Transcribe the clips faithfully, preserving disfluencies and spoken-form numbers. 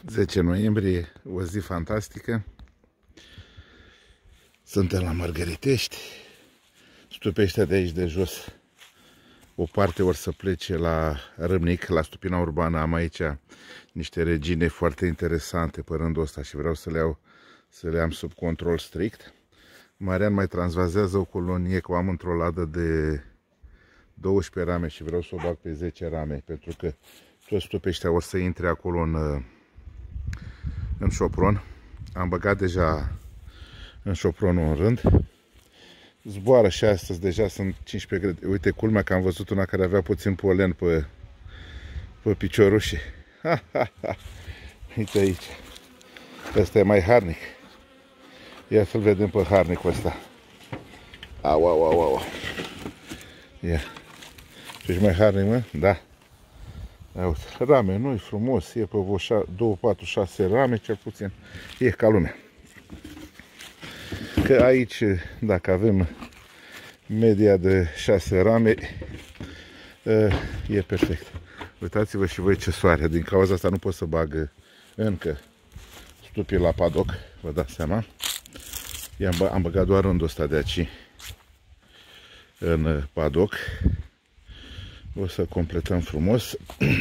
zece noiembrie, o zi fantastică. Suntem la Mărgăritești. Stupește de aici de jos. O parte or să plece la Râmnic, la Stupina Urbană. Am aici niște regine foarte interesante pe rândul ăsta și vreau să le, iau, să le am sub control strict. Marian mai transvazează o colonie, că o am într-o ladă de douăsprezece rame și vreau să o bag pe zece rame, pentru că toți stupeștea o să intre acolo în, în șopron. Am băgat deja în șopronul în rând. Zboară și astăzi, deja sunt cincisprezece grade. Uite, culmea că am văzut una care avea puțin polen pe, pe piciorușii. Ha, ha, ha. Uite aici. Ăsta e mai harnic. Ia să-l vedem pe harnicul ăsta. Au, au, au, au. Ia. Tu ești mai harnic, mă? Da. Ia uite. Rame, nu-i frumos. E pe două, patru, șase rame, cel puțin. E ca lumea. Că aici, dacă avem media de șase rame, e perfect. Uitați-vă și voi ce soare. Din cauza asta nu pot să bag încă stupii la padoc, vă dați seama. Am băgat doar rândul ăsta de aici în padoc. O să completăm frumos.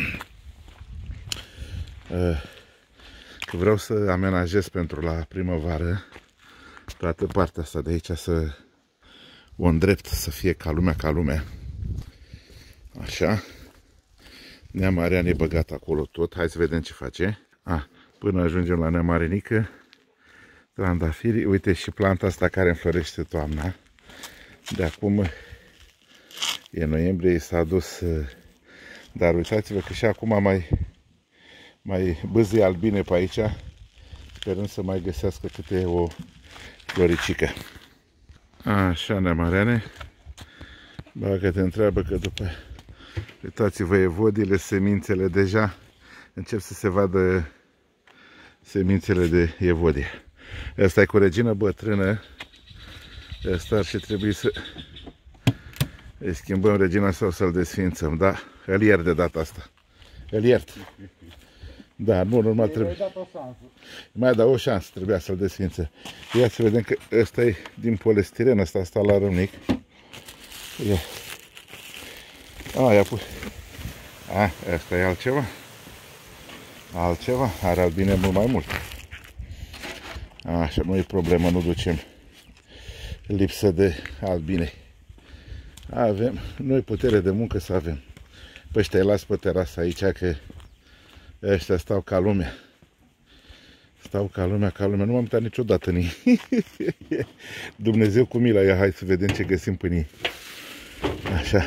Că vreau să amenajez pentru la primăvară toată partea asta de aici, să o îndrept, să fie ca lumea, ca lumea. Așa. Nea Marian e băgat acolo tot. Hai să vedem ce face. A, până ajungem la Nea Marinică. Trandafiri. Uite și planta asta care înflorește toamna. De acum e noiembrie, s-a dus. Dar uitați-vă că și acum mai, mai bâzie albine pe aici. Sperăm să mai găsească câte o floricică. Așa, Nea Mariane. Bagă te întreabă că după... Uitați-vă, evodile, semințele deja încep să se vadă semințele de evodie. Asta e cu regină bătrână. Asta ar fi trebuit să îi schimbăm regina sau să-l desfințăm. Da, îl iert de data asta. Îl iert. Da, nu, normal trebuie. Mai da o șansă, trebuia să-l desfință. Ia să vedem că ăsta e din polistiren, ăsta asta la Râmnic. Ia. A, ia pus. A, ăsta e altceva. Altceva, are albine mult mai mult. Așa, nu e problemă, nu ducem lipsă de albine. Avem, noi putere de muncă să avem. Păi ăștia îi las pe terasă aici, că ăștia stau ca lumea. Stau ca lumea, ca lumea. Nu m-am uitat niciodată în ei. Dumnezeu cu mila, ia, hai să vedem ce găsim până ei. Așa.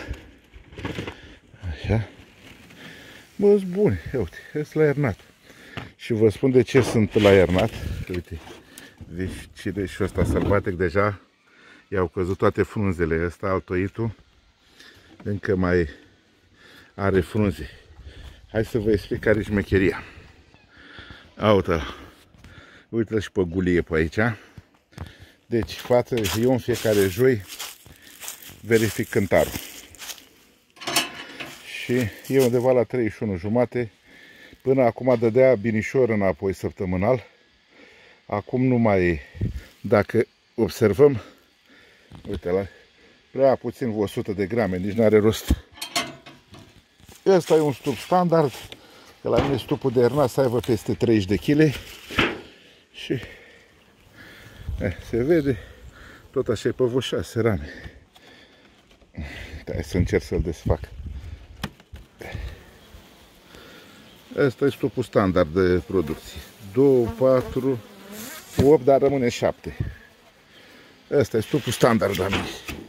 Așa. Bă, sunt buni. Uite, sunt la iernat. Și vă spun de ce sunt la iernat. Uite, deci și ăsta sălbatic deja i-au căzut toate frunzele. Ăsta altoitul încă mai are frunze. Hai să vă explic care e șmecheria. Uite, uite și pe gulie pe aici. Deci, față, eu în fiecare joi verific cântarul. Și e undeva la treizeci și unu jumate. Până acum dădea binișor înapoi săptămânal. Acum nu mai, dacă observăm, uite la prea puțin, o sută de grame, nici n-are rost. Ăsta e un stup standard, că la mine stupul de iernat să aibă peste treizeci de kilograme. Și eh, se vede, tot așa e pe vreo șase rame. Hai să încerc să-l desfac. Asta e stupul standard de producție. doi, patru, opt, dar rămâne șapte. Asta e stupul standard la mine.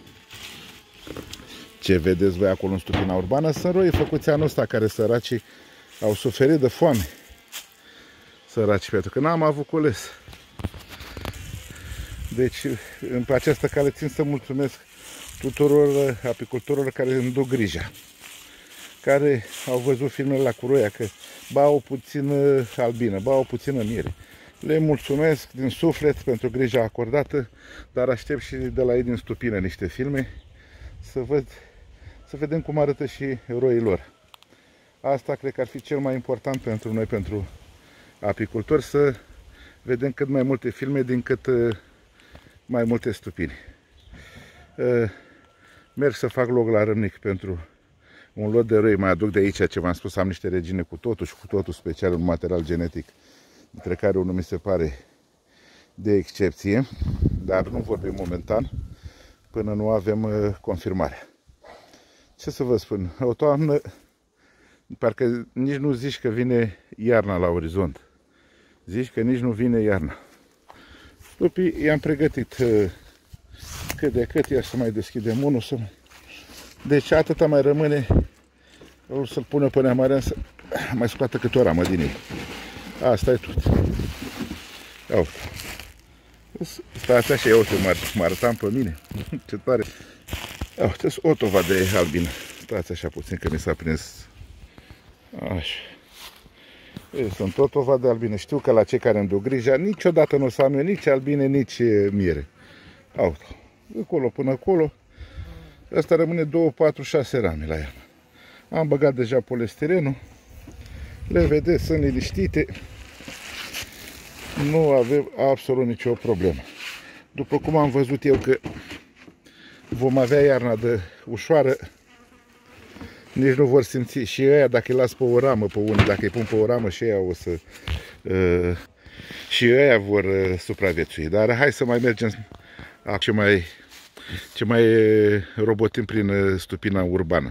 Ce vedeți voi acolo în Stupina Urbană sunt roi făcuți anul ăsta, care săracii au suferit de foame. Săraci, pentru că n-am avut cules. Deci, pe această cale țin să mulțumesc tuturor apicultorilor care îmi duc grija. Care au văzut filmele la Curoia, că ba au puțină albină, ba au puțină miere. Le mulțumesc din suflet pentru grija acordată, dar aștept și de la ei din Stupină niște filme să văd, să vedem cum arată și roii lor. Asta cred că ar fi cel mai important pentru noi, pentru apicultori să vedem cât mai multe filme din cât mai multe stupini. Merg să fac loc la Râmnic pentru un lot de roi. Mai aduc de aici ce v-am spus, am niște regine cu totul și cu totul special, un material genetic, dintre care unul mi se pare de excepție, dar nu vorbim momentan până nu avem uh, confirmarea. Ce să vă spun, o toamnă, parcă nici nu zici că vine iarna la orizont. Zici că nici nu vine iarna. Stupii i-am pregătit uh, cât de cât, ia să mai deschidem unul. Să... Deci atâta mai rămâne, o să-l pună pe Neamărean să mai scoată câte o ramă din el. Asta e tot. Ia uite. Stați așa, ia uite, mă arătam pe mine. Ce tare. Ia uite, o tova de albină. Stați așa puțin că mi s-a prins. Așa. Ei, sunt tot tova de albină. Știu că la cei care îmi duc grija, niciodată nu o să am eu nici albine, nici miere. Ia uite. Acolo până acolo. Asta rămâne două, patru, șase rame la ea. Am băgat deja polistirenul. Le vedeți, sunt liniștite. Nu avem absolut nicio problemă. După cum am văzut eu că vom avea iarna de ușoară, nici nu vor simți. Și ăia, dacă îi las pe o ramă, pe unii, dacă îi pun pe o ramă, și ăia o să... Uh, și ăia vor uh, supraviețui. Dar hai să mai mergem ce mai, ce mai robotim prin uh, stupina urbană.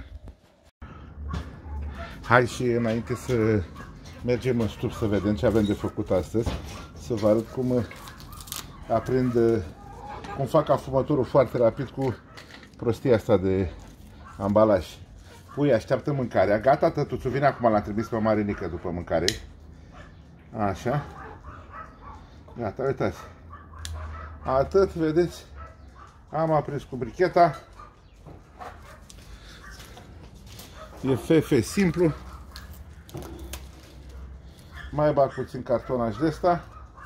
Hai și înainte să mergem în stup să vedem ce avem de făcut astăzi. Să vă arăt cum aprind, cum fac afumătorul foarte rapid cu prostia asta de ambalaj. Pui, așteaptă mâncarea. Gata, tătuțul, vine acum, l-am trimis pe Marinică după mâncare. Așa. Gata, uitați. Atât, vedeți. Am aprins cu bricheta. E fefe simplu. Mai bag puțin cartonaj de ăsta.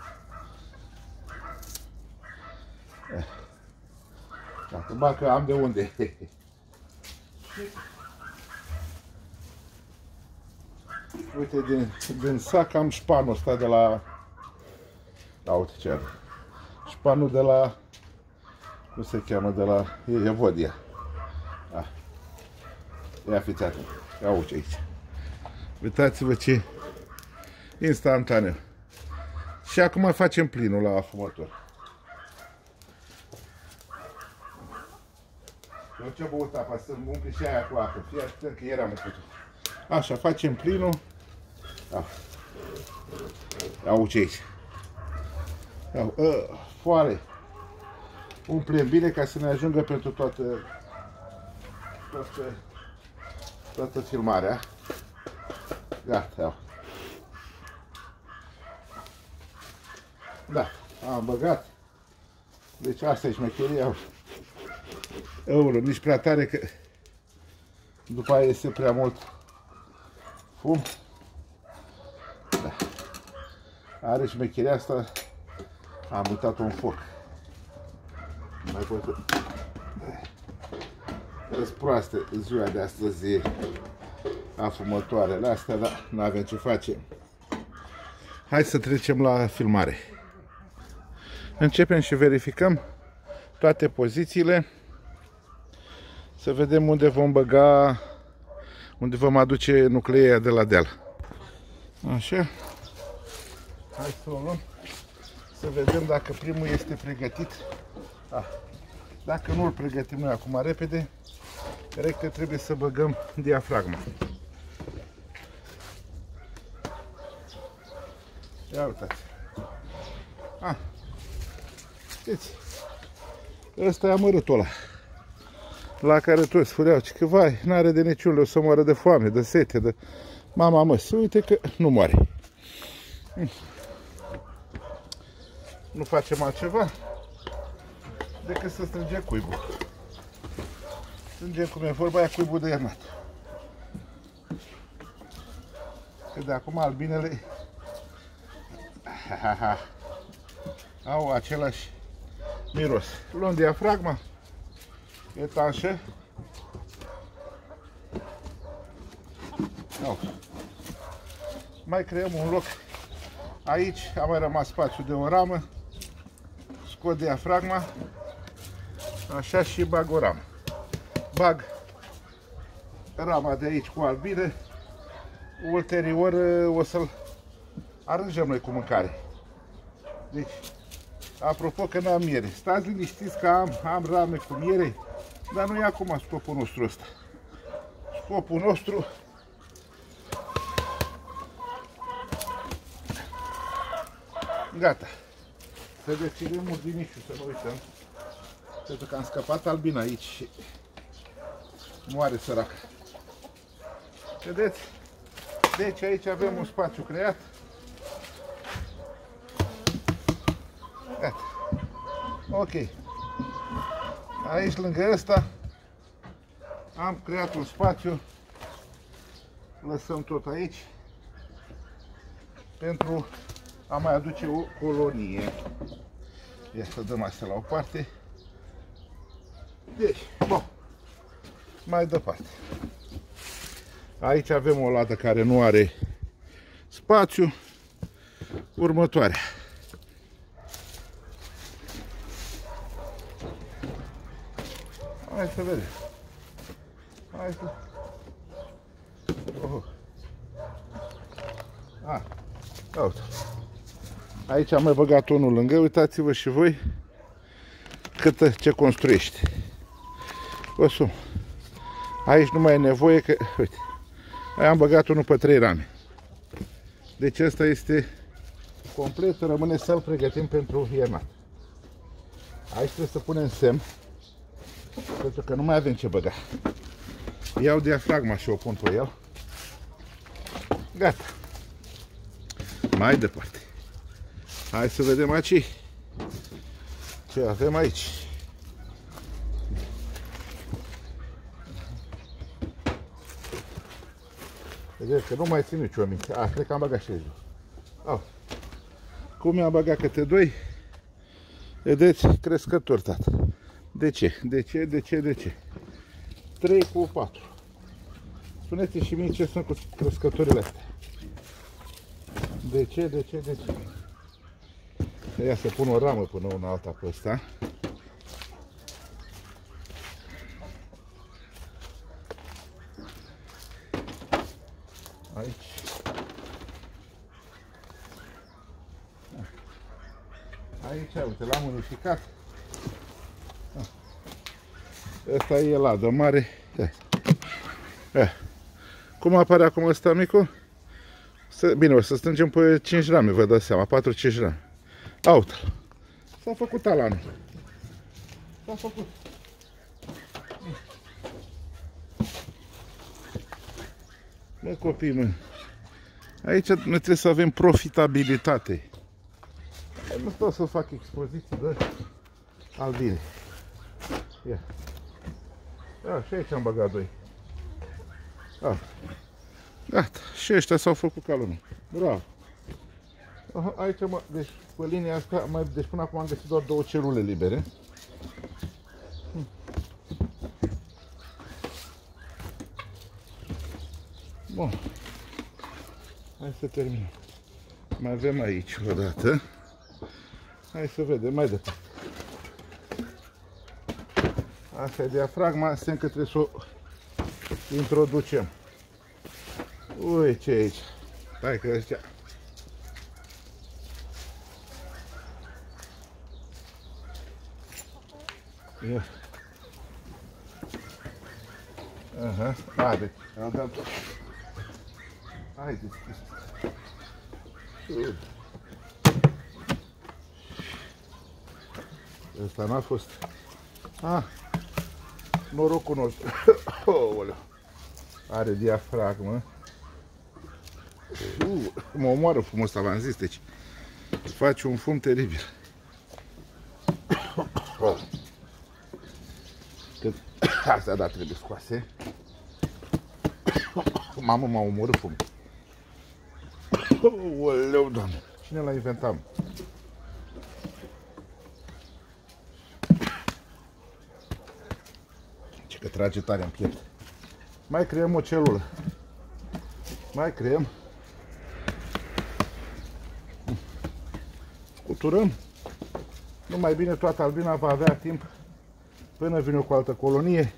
Dacă bag că am de unde. Uite, din, din sac am șpanul ăsta de la... Da, uite ce are. Șpanul de la... Cum se cheamă? De la... E Evodia. Ah. Ia fiți atent. Ia uite aici. Uitați-vă ce instantaneu. Și acum facem plinul la afumător. Eu ce băut apa, să-mi umpli și aia cu apă. Fii atent că ieri am umplut. Așa, facem plinul. Da. Ia uite aici. Ia, uh, foare. Umplem bine ca să ne ajungă pentru toată toată, toată filmarea. Gata, iau. Da, am băgat. Deci asta e șmecheria. Euro, nici prea tare că după aia este prea mult fum. Da. Are șmecheria asta. Am uitat-o în foc. Mai pot. Îți proaste ziua de astăzi afumătoarele astea, dar nu avem ce face. Hai să trecem la filmare. Începem și verificăm toate pozițiile. Să vedem unde vom băga, unde vom aduce nucleia de la deal. Așa. Hai să o luăm. Să vedem dacă primul este pregătit. Ah. Dacă nu îl pregătim noi acum repede, cred că trebuie să băgăm diafragma. Ia uitați. Ah. Știți, ăsta e amărâtul ăla, la care toți spuneau că vai, n-are de niciun, o să moară de foame, de sete, de... Mama mă, să uite că nu moare. Nu facem altceva decât să strângem cuibul. Strângem, cum e vorba aia, cuibul de iernat. Că de acum albinele au același miros. Luăm diafragma, etanșă. Mai creăm un loc Aici a mai rămas spațiu de o ramă. Scot diafragma. Așa și bag o ramă. Bag rama de aici cu albine. Ulterior o să-l aranjăm noi cu mâncare. Deci, apropo că n-am miere. Stați liniștiți că am, am rame cu miere, dar nu e acum scopul nostru ăsta. Scopul nostru gata. Să decidem urdinișul, să nu uităm. Pentru că am scăpat albina aici și moare săracă. Vedeți? Deci aici avem un spațiu creat. Gata. Ok. Aici lângă ăsta am creat un spațiu. Lăsăm tot aici pentru a mai aduce o colonie. Ia să dăm astea la o parte. Deci, bun. Mai departe. Aici avem o ladă care nu are spațiu. Următoarea. Hai să vedem. Hai să... Oh. Ah. Uite. Aici am mai băgat unul lângă. Uitați-vă și voi cât ce construiește. O sumă. Aici nu mai e nevoie că... Uite. Aici am băgat unul pe trei rame. Deci ăsta este complet. Rămâne să-l pregătim pentru iernat. Aici trebuie să punem semn, pentru că nu mai avem ce băga. Iau diafragma și o pun pe el. Gata. Mai departe. Hai să vedem aici ce avem aici. Vedeți că nu mai țin nici o minte. A, cred că am băgat și aici. Au. Cum i-am băgat câte doi? Vedeți? Crescători, tată. De ce? De ce? De ce? De ce? trei cu patru. Spuneți și mie ce sunt cu crescătorile astea. De ce? De ce? De ce? Ia să pun o ramă până una alta pe ăsta. Aici. Aici, uite, l-am unificat. Asta e ladă mare. Eh. Cum apare acum ăsta micu? Bine, o să strângem pe cinci rame, vă dați seama, patru cinci rame. Aută. S-a făcut talanul. S-a făcut. Mă, copii, mă. Aici noi trebuie să avem profitabilitate. Nu stau să fac expoziții de albine. Ia. Ia, și aici am băgat doi. Ah. Gata. Și ăștia s-au făcut ca lumea. Bravo. Aici, mă, deci, pe linia asta, mai, deci până acum am găsit doar două celule libere. Hm. Bun. Hai să terminăm. Mai avem aici o dată. Hai să vedem mai departe. Asta e diafragma, semn că trebuie să o introducem. Ui, ce e aici? Hai că ăștia. Ia. Aha, haide. Am dat tot. Haide. Ăsta n-a fost. Ah, norocul nostru. Oh, are diafragmă. Uh, mă omoară fumul ăsta, v-am zis, deci face un fum teribil. Că astea, da, trebuie scoase. Mamă, m-a omorât fumul. Oleu, Doamne, cine l-a inventat? Ce că trage tare în piept. Mai creăm o celulă. Mai creăm. scuturăm. Nu mai bine toată albina va avea timp până vine cu altă colonie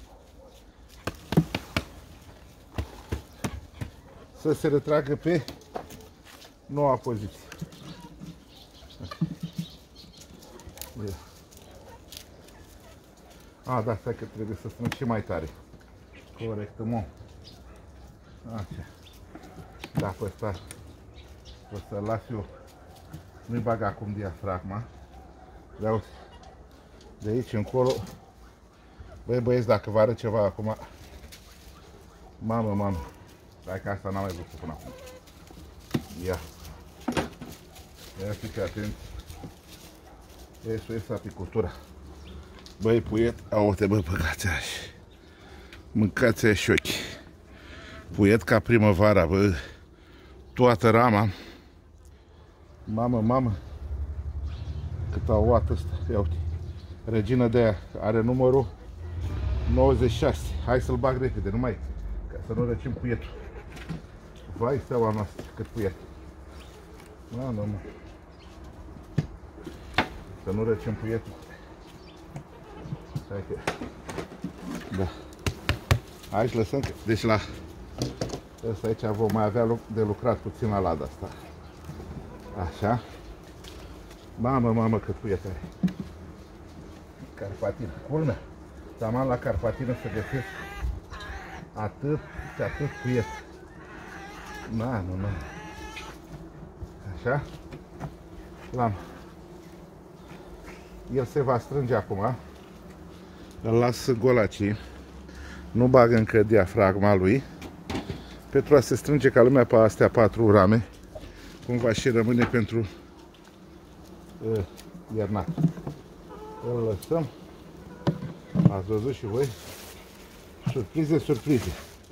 să se retragă pe noua poziție. A, da, stai că trebuie să strâng și mai tare. Corect, mă. Așa. Da, pe ăsta o să-l las eu. Nu-i bag acum diafragma. Vreau de aici încolo. Băi, băieți, dacă vă arăt ceva acum. Mamă, mamă. Hai că asta n-am mai văzut până acum. Ia. Ia fiți atenți. Este este apicultura. Băi, puiet, au-te, bă, băgați așa. Mâncați așa ochii. Puiet ca primăvara, bă. Toată rama. Mamă, mamă. Cât au luat ăsta. Ia uite. Regină de aia are numărul nouăzeci și șase. Hai să-l bag repede, numai ca să nu răcim puietul. Vai, steaua noastră, cât puiet. Da, nu, mă. Să nu răcim puietul. Hai că... Da. Aici lăsăm, deci la ăsta aici vom mai avea loc de lucrat puțin la lada asta. Așa. Mamă, mamă, cât puiet are. Carpatină. Culmea. Taman la carpatină să găsesc atât și atât puiet. Na, nu, nu. Așa. L-am. El se va strânge acum. Îl las gol aici. Nu bag încă diafragma lui. Pentru a se strânge ca lumea pe astea patru rame. Cumva și rămâne pentru uh, iernat. Îl lăsăm. Ați văzut și voi. Surprize, surprize.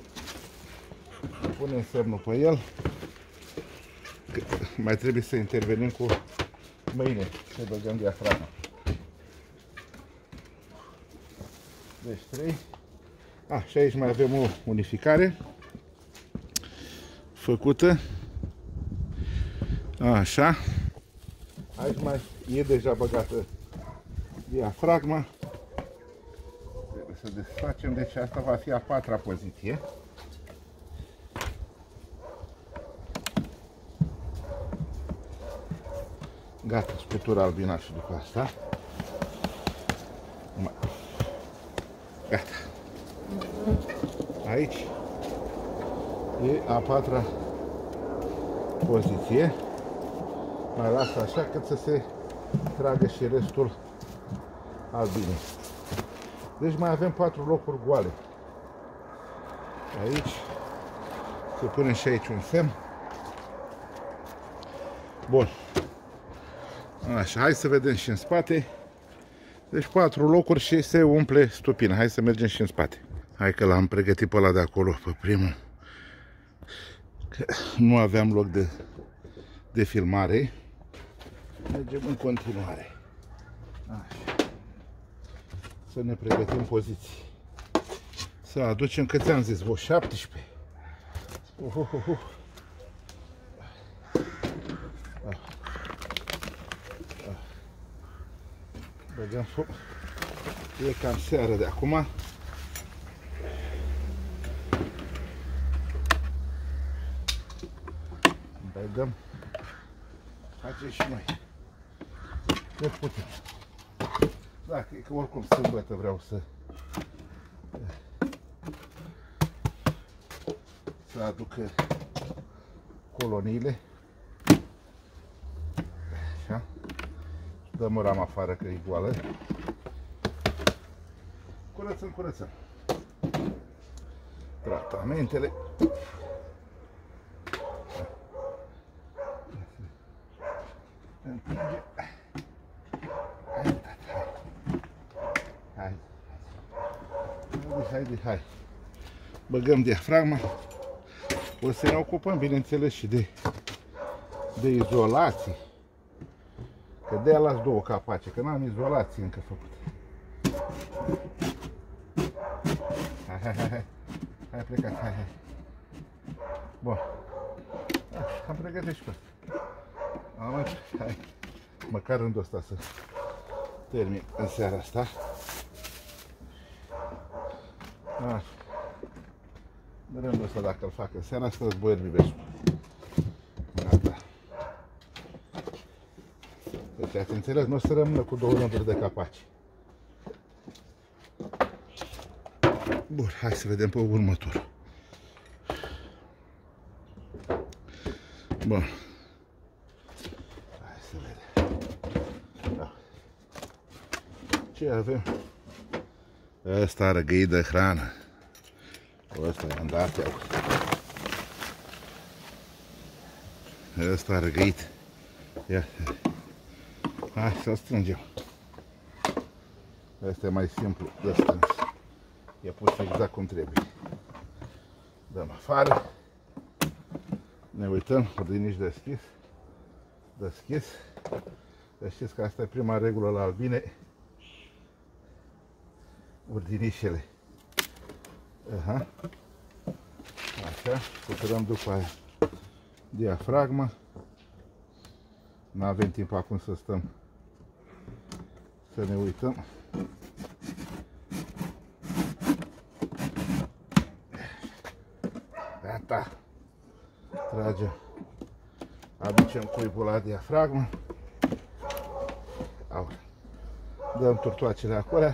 Punem semnul pe el. Că mai trebuie să intervenim cu mâine. Să băgăm diafragma. Deci trei. A, și aici mai avem o unificare făcută. Așa. Aici mai e deja băgată diafragma. Trebuie să desfacem, deci asta va fi a patra poziție. Gata, scutura albina și după asta. Gata. Aici e a patra poziție. Mai las așa cât să se tragă și restul albinei. Deci mai avem patru locuri goale. Aici se pune și aici un semn. Bun. Așa, hai să vedem și în spate. Deci patru locuri și se umple stupina. Hai să mergem și în spate. Hai că l-am pregătit pe ăla de acolo, pe primul. Că nu aveam loc de, de filmare. Mergem în continuare. Așa. Să ne pregătim poziții. Să aducem, cât ți-am zis, vă șaptesprezece. Uh, uh, uh, uh. Ah. Ah. Băgăm foc. E cam seară de acum. Băgăm. Facem și noi. Cât putem. Da, cred că oricum sâmbătă vreau să să aduc coloniile. Așa. Dăm o ramă afară că e goală. Curățăm, curățăm. Tratamentele. Împinge. Hai, hai. Hai, hai, hai. Băgăm diafragma. O să ne ocupăm, bineînțeles, și de, de izolații. Că de-aia las două capace, că n-am izolații încă făcute. Hai, hai, hai, hai. Hai, plecat, hai, hai. Bun. Așa, am pregătit și pe asta. Am, hai. măcar rândul ăsta să termin în seara asta. Da. Rândul ăsta dacă îl fac în seara asta, îți boier bibeșul. Gata. Deci ați înțeles, nu o să rămână cu două rânduri de capaci. Bun, hai să vedem pe următorul. Bun. Hai să vedem. Da. Ce avem? Ăsta are găi de hrană. Ăsta i-am dat eu. Ăsta are găit. Ia. Hai să-l strângem. Ăsta e mai simplu de strâns. E pus exact cum trebuie. Dăm afară. Ne uităm, ordinici deschis. Deschis. Deci știți că asta e prima regulă la albine. Ordinișele. Aha. Așa. Cuturăm după aia diafragma. Nu avem timp acum să stăm să ne uităm. Gata. Tragem. Aducem cuibul la diafragmă. Au. Dăm turtoacele acolo.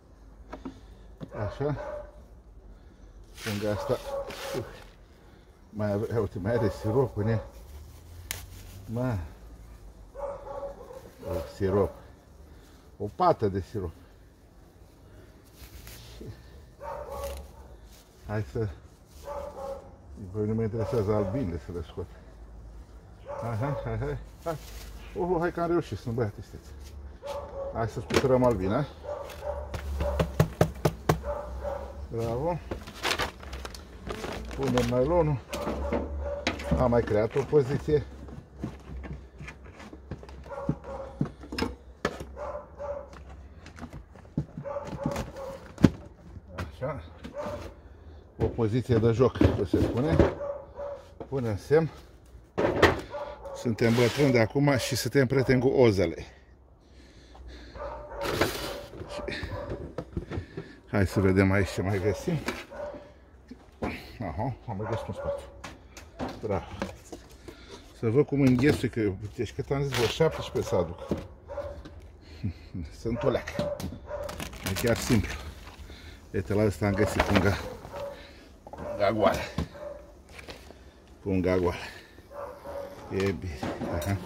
Așa. Punga asta. Mai ave, uite, mai are sirop în ea. Mai. O sirop. O pată de sirop. Hai să... Păi nu mă interesează albinele să le scot. Hai, hai, hai, hai. Hai, oh, hai că am reușit, sunt băiat esteți. Hai să scuturăm albina. Bravo. Punem nailonul. Am mai creat o poziție. Așa. O poziție de joc, cum se spune. Punem semn. Suntem bătrâni de acum și suntem prieteni cu ozele. Hai să vedem aici ce mai găsim. Aha, am mai găsit un spațiu. Bravo. Să văd cum înghesui, că deci cât am zis, vă șaptesprezece să aduc. Sunt o leacă. E chiar simplu. Uite, la ăsta am găsit punga. Punga goală. Punga goală. E bine. Aha.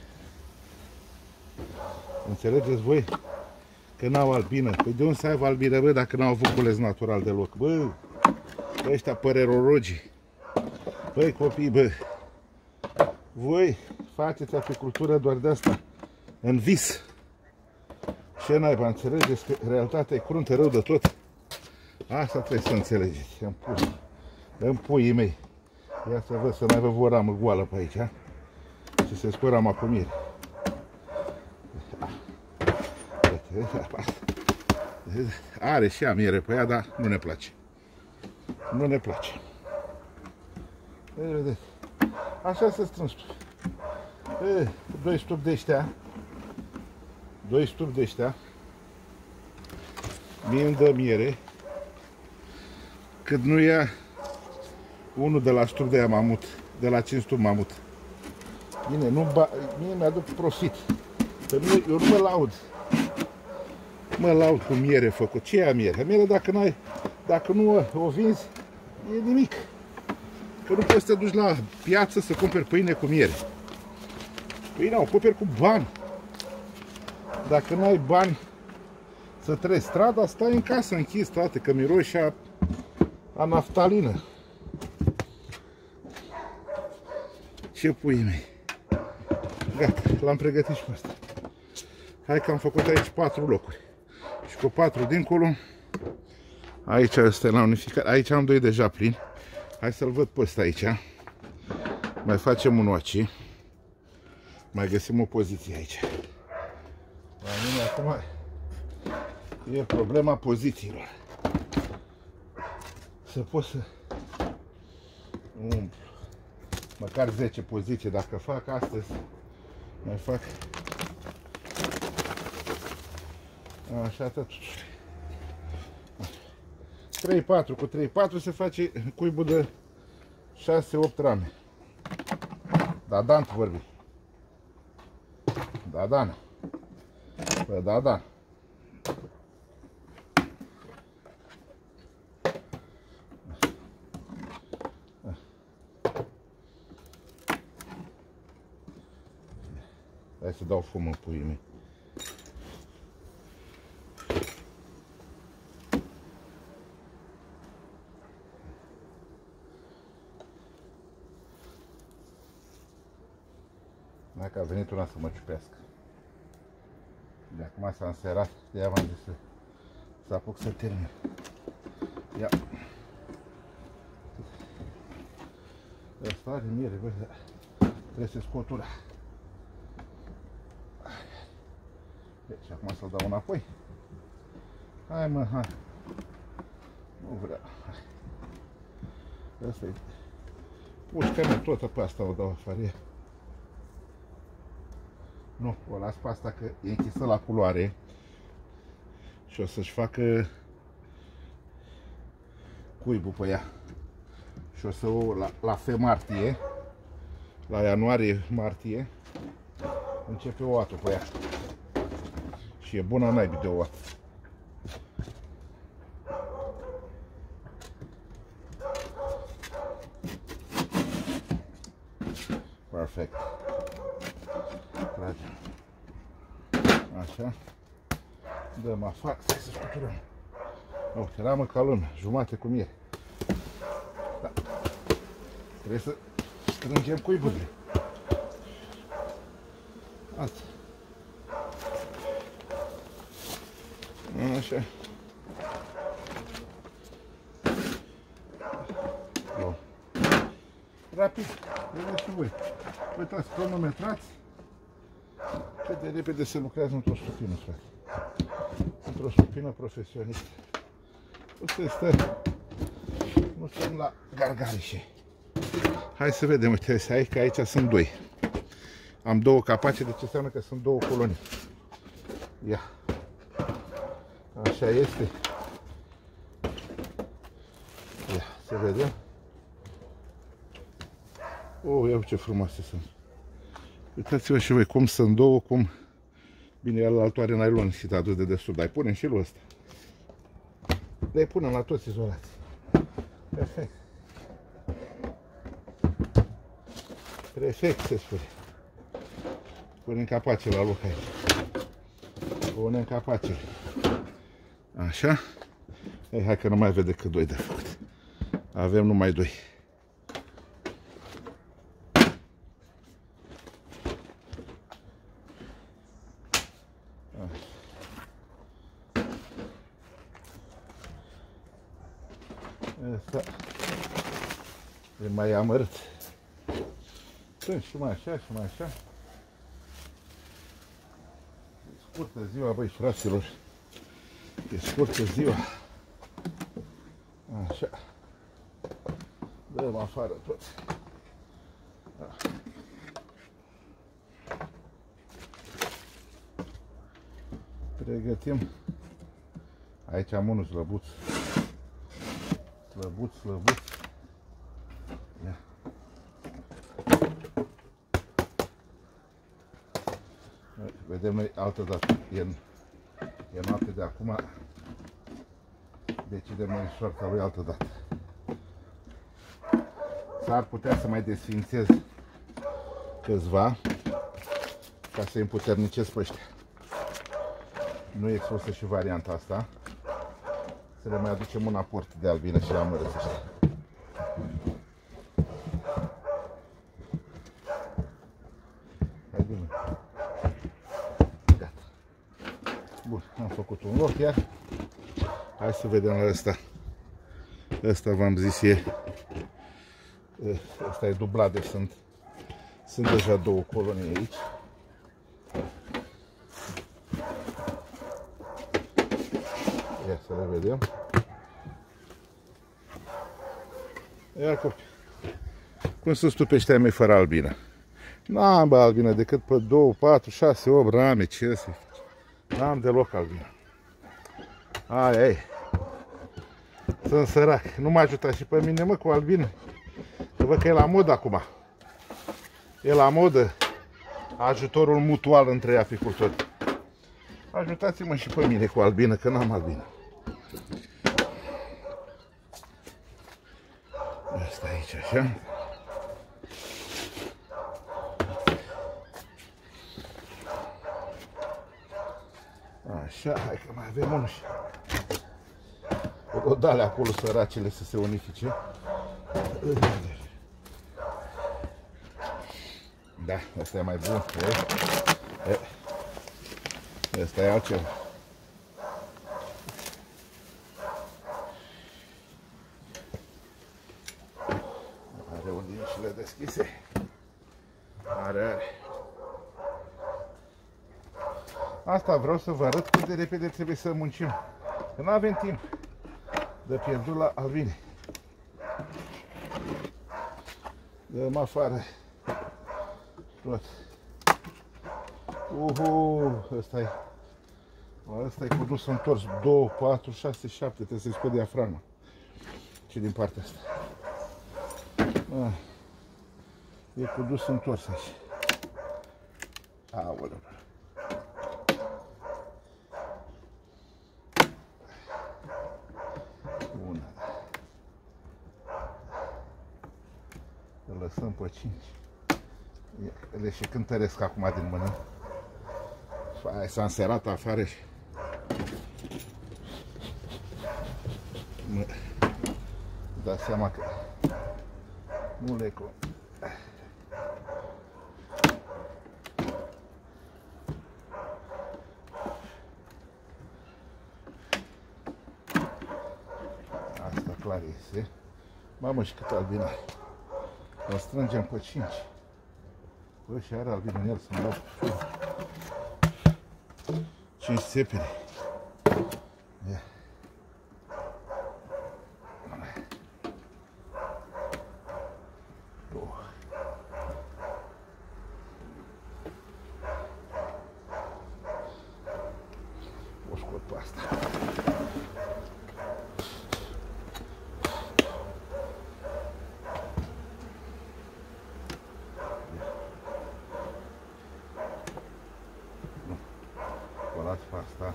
Înțelegeți voi că n-au albină? Păi de unde să aibă albină, bă, dacă n-au avut cules natural deloc? Bă, ăștia părerologii. Băi, copii, bă, voi faceți apicultură doar de asta, în vis. Ce naiba, înțelegeți că realitatea e cruntă rău de tot? Asta trebuie să înțelegeți. În pui, în puii mei. Ia să văd, să mai vă o ramă goală pe aici, ha? Și se scoară rama cu miere. Are și ea miere pe ea, dar nu ne place. Nu ne place. Vedeți? Așa se strângi. Doi stupi de ăștia. Doi stupi de ăștia. Mie îmi dă miere. Cât nu ia unul de la stup de aia mamut. De la cinci stup mamut. Bine, nu ba, mie mi-aduc profit. Pe mine, eu nu mă laud. Mă laud cu miere făcut. Ce e miere? Miere dacă, n-ai, dacă nu o vinzi, e nimic. Că nu poți să te duci la piață să cumperi pâine cu miere. Pâinea o cumperi cu bani. Dacă n-ai bani să treci strada, stai în casă închis toate, că miroși a, a naftalină. Ce puii mei. Gata, l-am pregătit și pe asta. Hai că am făcut aici patru locuri. Și cu patru dincolo, aici este la unificare. Aici am doi deja plini. Hai să-l văd pe ăsta aici. Mai facem un oaci. Mai găsim o poziție aici. La mine acum e problema pozițiilor. Să pot să umplu măcar zece poziții. Dacă fac astăzi, mai fac Așa, tot. trei patru cu trei patru se face cuibul de șase opt rame. Da, Dan, tu vorbi. Da, Dan. Păi, da, Dan. Hai să dau fum în puii mei. Dacă a venit una să mă ciupească. De acum s-a înserat, de-aia v-am zis să, să apuc să termin. Ia. Asta are miere, bă, trebuie să scot ura. Deci acum să-l dau înapoi. Hai mă, hai. Nu vreau. Asta e. Pușcă-mă toată pe asta o dau afară. Nu, o las pe asta că e închisă la culoare. Și o să-și facă cuibul pe ea. Și o să o la, la fe-martie, la ianuarie-martie, începe o atu pe ea. Și e bună naibii de o atu. Perfect. Tragem. Așa. Dăm afară. Stai să scuturăm. Oh, ramă ca lumea. Jumate cu miere. Da. Trebuie să strângem cuiburile. Asta. Așa. Bun. Rapid. Vedeți și voi. Uitați, cronometrați. Cât de repede se lucrează într-o stupină, frate. Într-o stupină profesionistă. Nu se stă. Nu stăm la gargarișe. Hai să vedem, uite, aici, că aici sunt doi. Am două capace, deci înseamnă că sunt două colonii. Ia. Așa este. Ia, să vedem. Oh, ia ce frumoase sunt. Uitați-vă și voi cum sunt două, cum... Bine, el altul are nylon și t-a dus de desubt, dar punem și lui ăsta. Le punem la toți izolați. Perfect. Perfect, se spune. Punem capace la loc aici. Punem capace. Așa. Ei, hai că nu mai vede că doi de făcut. Avem numai doi. Asta e mai amărât. Sunt și mai așa, și mai așa. E scurtă ziua, băi, fraților. E scurtă ziua. Așa. Dăm afară tot. Pregătim. Aici am unul slăbuț. Slăbuț, slăbuț. Ia. Vedem noi altă dată. E, e noapte de acum. Decidem noi soarta lui altă dată. S-ar putea să mai desfințez câțiva ca să-i împuternicesc pe ăștia. Nu e expusă și varianta asta. Să le mai aducem un aport de albină și amărăți ăștia. Hai bine. Gata. Bun, am făcut un loc iar. Hai să vedem la ăsta. Ăsta v-am zis e. Ăsta e dublat, deci sunt, sunt deja două colonii aici. Ia să le vedem. Ia copii. Cum sunt tu pe ăștia mei fără albină? N-am, bă, albină decât pe două, patru, șase, opt rame, ce să-i faci? N-am deloc albină. Aia e. Sunt sărac. Nu mă ajuta și pe mine, mă, cu albină. Că văd că e la modă acum. E la modă ajutorul mutual între apicultori. Ajutați-mă și pe mine cu albină, că n-am albină. Asta aici, așa. Așa, hai că mai avem unul și o dale acolo săracele să se unifice. Da, asta e mai bun. E? E. Asta e altceva. Are ușile deschise. Are, are. Asta vreau să vă arăt cât de repede trebuie să muncim. Că nu avem timp de pierdut la albine. Dăm afară tot. Uhu, ăsta e. Ăsta e cu dus întors. doi, patru, șase, șapte. Trebuie să-i scot diafragma. Și din partea asta. Ah. E cu dus întors aici. Aoleu. Una. Îl lăsăm pe cinci. Le și cântăresc acum din mână. Hai, s-a înserat afară și... Dați seama că nu le com... Asta clar este. Mamă, și cât albina are. Îl strângem pe cinci. Bă, și are albina în el să-mi dau cinci țepene. Ia. O scot pe asta. Las pe asta.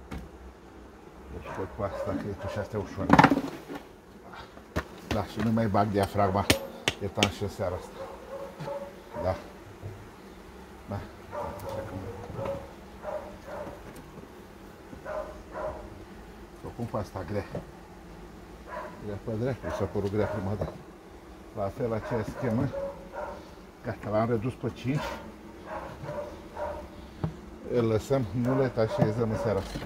O scot pe asta, că e și astea ușor. Da, și nu mai bag diafragma. E tan și seara asta. Da. Da. O pun pe asta grea. Grea pe dreapta, s-a părut grea prima dată. La fel, aceeași schemă. Gata, l-am redus pe cinci. Îl lăsăm, nu le tașezăm în seara asta.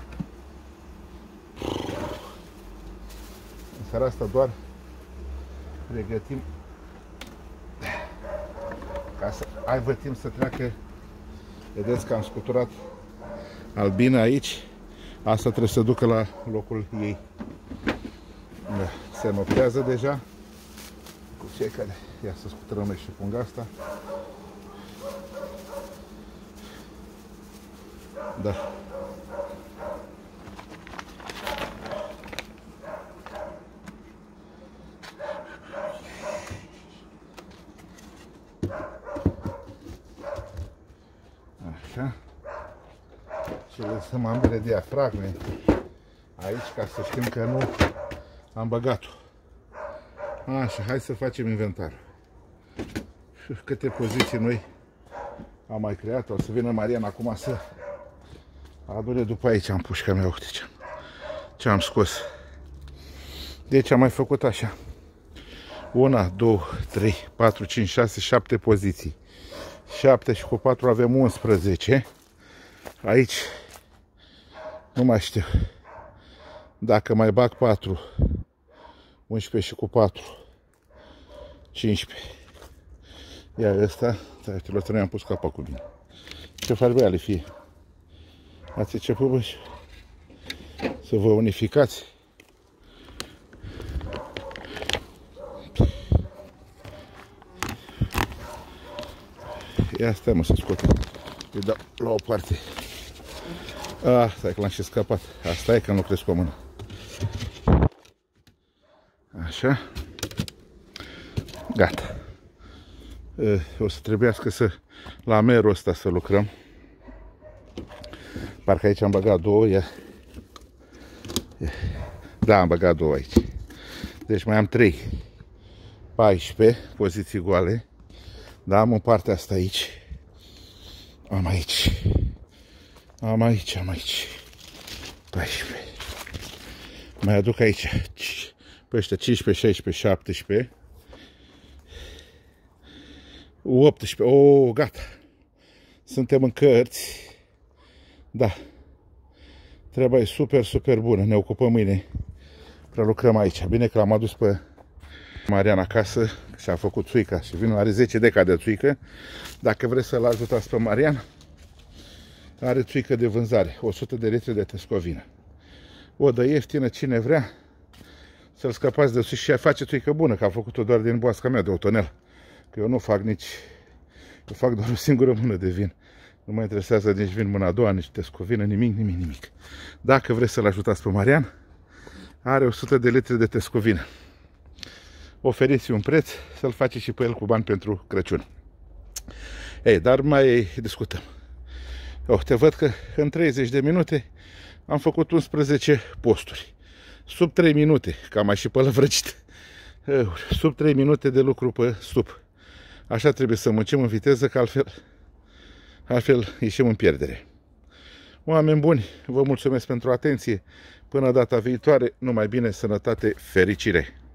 În seara asta doar pregătim ca să aibă timp să treacă. Vedeți că am scuturat albina aici. Asta trebuie să ducă la locul ei. Se noptează deja. Cu cei care ia să scuturăm și punga asta. Da. Așa. Și lăsăm ambele diafragme aici ca să știm că nu am băgat-o. Așa, hai să facem inventarul. Câte poziții noi am mai creat. O să vină Mariana acum să adune după aici am pușca mea, uite ce, ce am scos. Deci am mai făcut așa. unu, doi, trei, patru, cinci, șase, șapte poziții. șapte și cu patru avem unsprezece. Aici nu mai știu. Dacă mai bag patru, unsprezece și cu patru, cincisprezece. Iar ăsta, uite, la am pus capacul bine. Ce faci, băia, le fie? Ați început, bă, să vă unificați. Ia stai, mă, să scot. Îi dau la o parte Ah, stai că l-am și scăpat. Asta e că nu lucrez cu o mână. Așa. Gata. O să trebuiască să la merul ăsta să lucrăm. Parcă aici am băgat două. Ia. Da, am băgat două aici. Deci mai am trei. paisprezece poziții goale. Da, am în partea asta aici. Am aici. Am aici, am aici. paisprezece. Mai aduc aici. Pe ăștia cincisprezece, șaisprezece, șaptesprezece. optsprezece. Oh, gata. Suntem în cărți. Da. Treaba e super, super bună. Ne ocupăm mâine. Prelucrăm aici. Bine că l-am adus pe Marian acasă și a făcut țuica și vinul are zece deca de țuică. Dacă vreți să-l ajutați pe Marian, are țuică de vânzare, o sută de litri de tăscovină. O dă ieftină, cine vrea să-l scăpați de sus și face țuică bună, că a făcut-o doar din boasca mea de o tonelă. Că eu nu fac nici, eu fac doar o singură mână de vin. Nu mă interesează nici vin mâna a doua, nici tăscovină, nimic, nimic, nimic. Dacă vreți să-l ajutați pe Marian, are o sută de litri de tăscovină. Oferiți un preț să-l faceți și pe el cu bani pentru Crăciun. Ei, dar mai discutăm. Oh, te văd că în treizeci de minute am făcut unsprezece posturi. Sub trei minute, că am mai și pălăvrăcit. Sub trei minute de lucru pe stup. Așa trebuie să muncim în viteză, că altfel, altfel ieșim în pierdere. Oameni buni, vă mulțumesc pentru atenție. Până data viitoare, numai bine, sănătate, fericire!